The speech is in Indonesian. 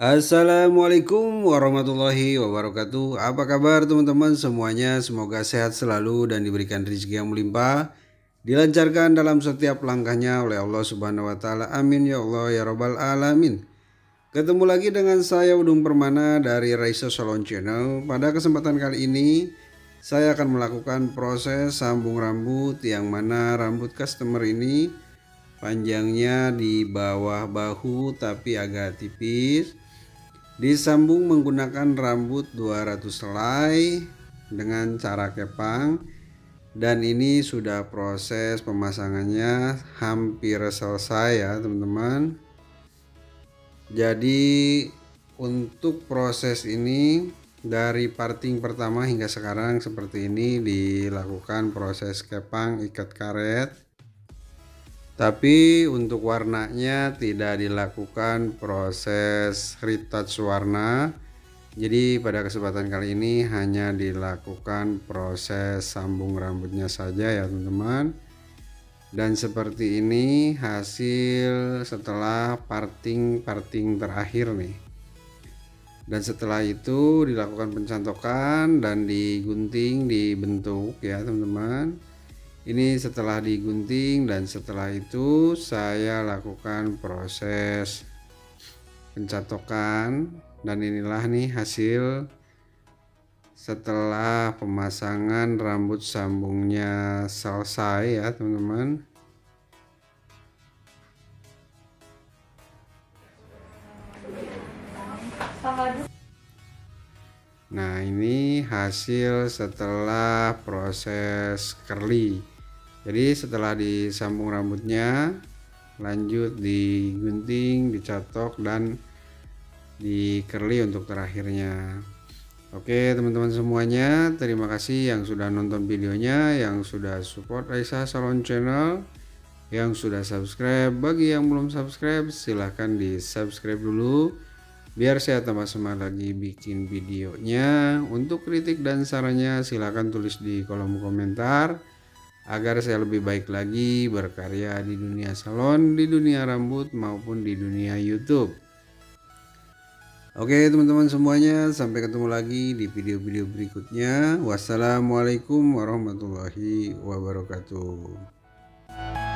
Assalamualaikum warahmatullahi wabarakatuh. Apa kabar teman-teman semuanya? Semoga sehat selalu dan diberikan rezeki yang melimpah, dilancarkan dalam setiap langkahnya oleh Allah Subhanahu wa taala. Amin ya Allah ya rabbal alamin. Ketemu lagi dengan saya Udung Permana dari Raisa Salon Channel. Pada kesempatan kali ini saya akan melakukan proses sambung rambut, yang mana rambut customer ini panjangnya di bawah bahu tapi agak tipis. Disambung menggunakan rambut 200 helai dengan cara kepang, dan ini sudah proses pemasangannya hampir selesai ya teman-teman. Jadi untuk proses ini dari parting pertama hingga sekarang seperti ini, dilakukan proses kepang ikat karet. Tapi untuk warnanya tidak dilakukan proses retouch warna. Jadi pada kesempatan kali ini hanya dilakukan proses sambung rambutnya saja ya teman-teman. Dan seperti ini hasil setelah parting terakhir nih. Dan setelah itu dilakukan pencantokan dan digunting, dibentuk ya teman-teman. Ini setelah digunting, dan setelah itu saya lakukan proses pencatokan, dan inilah nih hasil setelah pemasangan rambut sambungnya selesai ya teman-teman. Nah, ini hasil setelah proses curly. Jadi setelah disambung rambutnya, lanjut digunting, dicatok, dan di curly untuk terakhirnya. Oke teman-teman semuanya, terima kasih yang sudah nonton videonya, yang sudah support Raisa Salon Channel, yang sudah subscribe. Bagi yang belum subscribe, silahkan di subscribe dulu biar saya tambah semangat lagi bikin videonya. Untuk kritik dan sarannya silahkan tulis di kolom komentar, agar saya lebih baik lagi berkarya di dunia salon, di dunia rambut, maupun di dunia YouTube. Oke teman-teman semuanya, sampai ketemu lagi di video-video berikutnya. Wassalamualaikum warahmatullahi wabarakatuh.